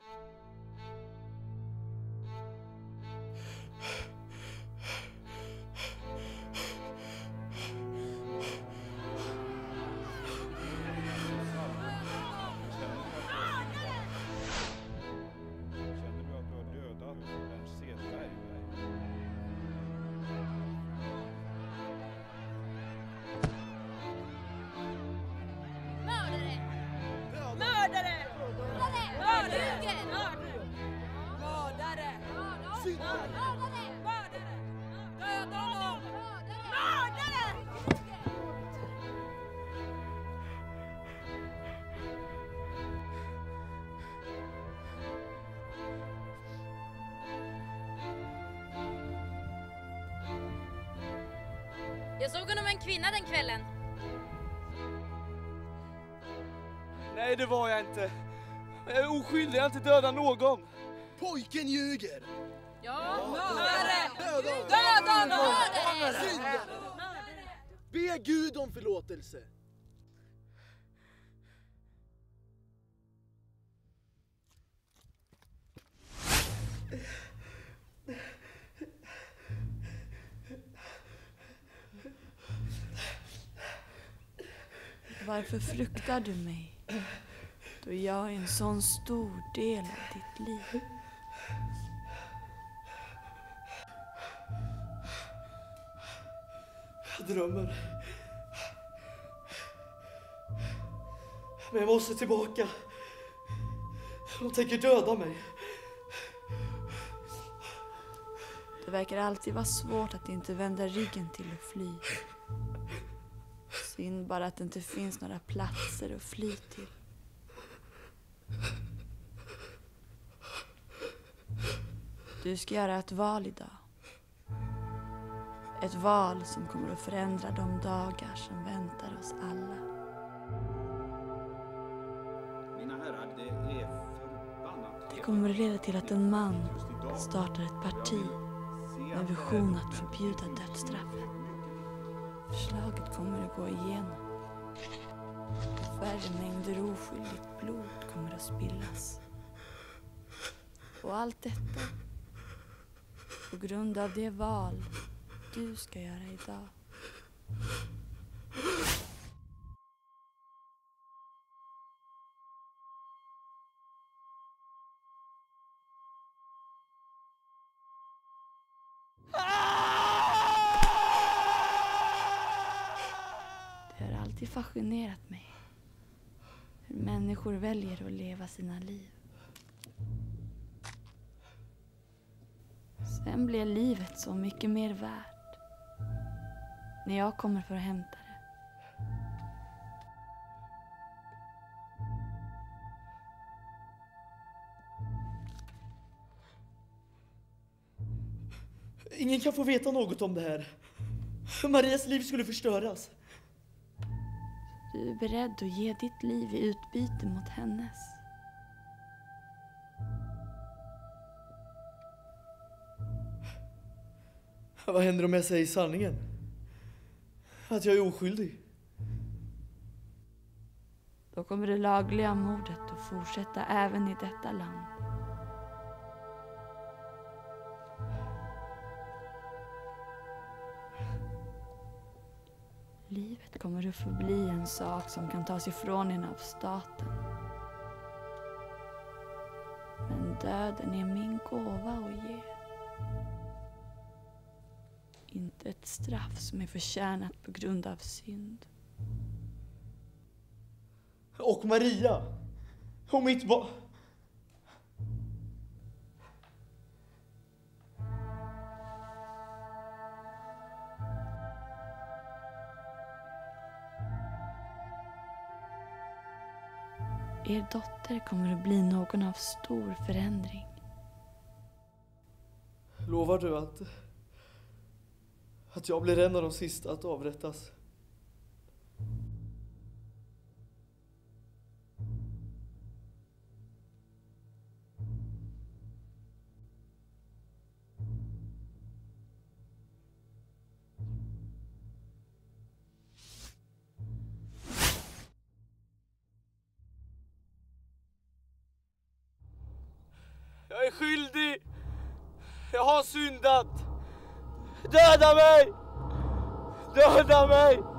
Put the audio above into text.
Jag såg honom med en kvinna den kvällen. Nej, det var jag inte. Jag är oskyldig, jag har inte dödat någon. Pojken ljuger! Ja, Mördare! Döda mördare! Syndare! Be Gud om förlåtelse. Varför fruktar du mig? Då jag är en sån stor del av ditt liv. Jag drömmer. Men jag måste tillbaka. De tänker döda mig. Det verkar alltid vara svårt att inte vända ryggen till och fly. Synd bara att det inte finns några platser att fly till. Du ska göra ett val idag. Ett val som kommer att förändra de dagar som väntar oss alla. Mina herrar, det är förbannat. Det kommer att leda till att en man startar ett parti med vision att förbjuda dödsstraffet. Förslaget kommer att gå igenom. Färre mängder oskyldigt blod kommer att spillas. Och allt detta på grund av det val du ska göra idag. Det har alltid fascinerat mig hur människor väljer att leva sina liv. Sen blir livet så mycket mer värt när jag kommer för att hämta det. Ingen kan få veta något om det här. Marias liv skulle förstöras. Du är beredd att ge ditt liv i utbyte mot hennes. Vad händer om jag säger sanningen? Att jag är oskyldig? Då kommer det lagliga mordet att fortsätta även i detta land. Livet kommer att förbli en sak som kan tas ifrån en av staten. Men döden är min gåva att ge. Inte ett straff som är förtjänat på grund av synd. Och Maria. Och mitt barn. Er dotter kommer att bli någon av stor förändring. Lovar du att jag blir en av de sista att avrättas? Jag är skyldig. Jag har syndat. Döda mig! Döda mig!